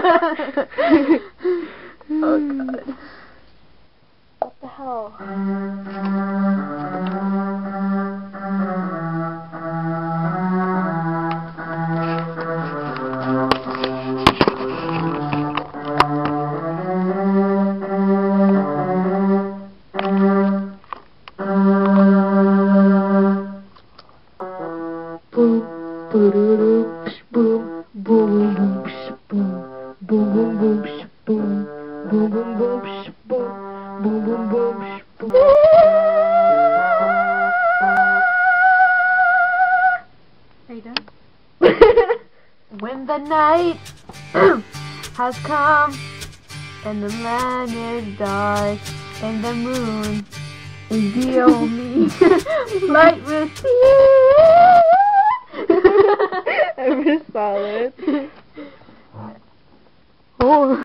Oh god. What the hell? Boom, boom, boom, boom, boom, boom, boom, boom, boom, boom, boom, boom, boom, boom, boom, boom. Are you done? When the night has come and the land is dark and the moon is the only light we'll see. Ever solid.